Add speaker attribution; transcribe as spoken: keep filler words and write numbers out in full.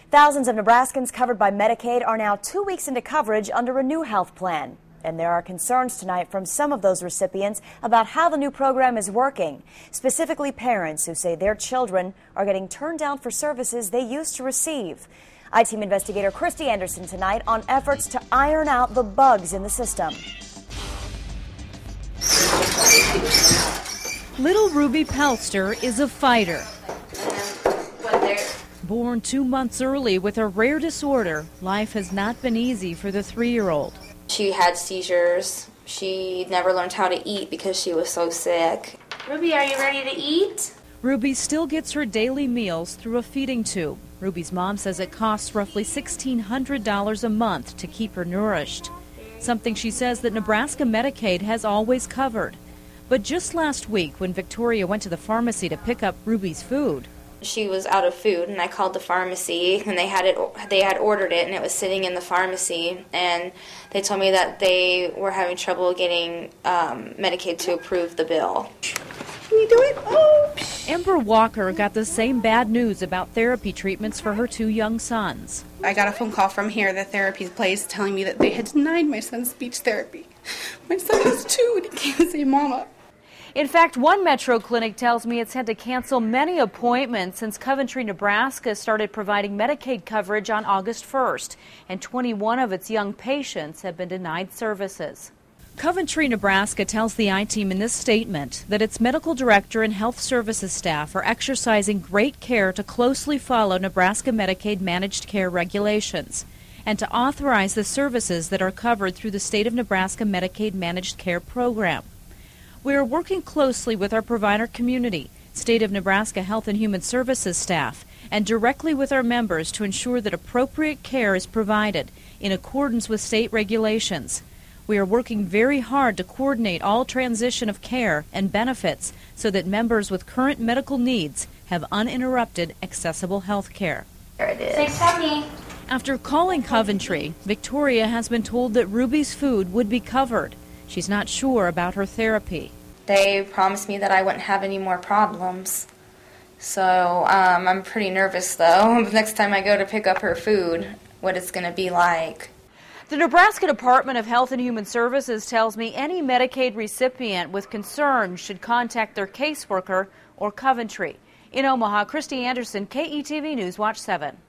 Speaker 1: Thousands of Nebraskans covered by Medicaid are now two weeks into coverage under a new health plan. And there are concerns tonight from some of those recipients about how the new program is working, specifically parents who say their children are getting turned down for services they used to receive. I-Team investigator Christy Anderson tonight on efforts to iron out the bugs in the system.
Speaker 2: Little Ruby Pelster is a fighter. Born two months early with a rare disorder, life has not been easy for the three-year-old.
Speaker 3: She had seizures. She never learned how to eat because she was so sick. Ruby, are you ready to eat?
Speaker 2: Ruby still gets her daily meals through a feeding tube. Ruby's mom says it costs roughly sixteen hundred dollars a month to keep her nourished, something she says that Nebraska Medicaid has always covered. But just last week, when Victoria went to the pharmacy to pick up Ruby's food,
Speaker 3: she was out of food, and I called the pharmacy, and they had it. They had ordered it, and it was sitting in the pharmacy. And they told me that they were having trouble getting um, Medicaid to approve the bill.
Speaker 4: Can you do it? Oh.
Speaker 2: Amber Walker got the same bad news about therapy treatments for her two young sons.
Speaker 4: I got a phone call from here, the therapy place, telling me that they had denied my son's speech therapy. My son is two, and he can't say mama.
Speaker 2: In fact, one Metro clinic tells me it's had to cancel many appointments since Coventry, Nebraska started providing Medicaid coverage on August first, and twenty-one of its young patients have been denied services. Coventry, Nebraska tells the I-Team in this statement that its medical director and health services staff are exercising great care to closely follow Nebraska Medicaid managed care regulations and to authorize the services that are covered through the state of Nebraska Medicaid managed care program. We are working closely with our provider community, State of Nebraska Health and Human Services staff, and directly with our members to ensure that appropriate care is provided in accordance with state regulations. We are working very hard to coordinate all transition of care and benefits so that members with current medical needs have uninterrupted, accessible health care.
Speaker 3: There it is. Say Stephanie.
Speaker 2: After calling Coventry, Victoria has been told that Ruby's food would be covered. She's not sure about her therapy.
Speaker 3: They promised me that I wouldn't have any more problems. So um, I'm pretty nervous, though, next time I go to pick up her food, what it's going to be like.
Speaker 2: The Nebraska Department of Health and Human Services tells me any Medicaid recipient with concerns should contact their caseworker or Coventry. In Omaha, Christy Anderson, K E T V News Watch seven.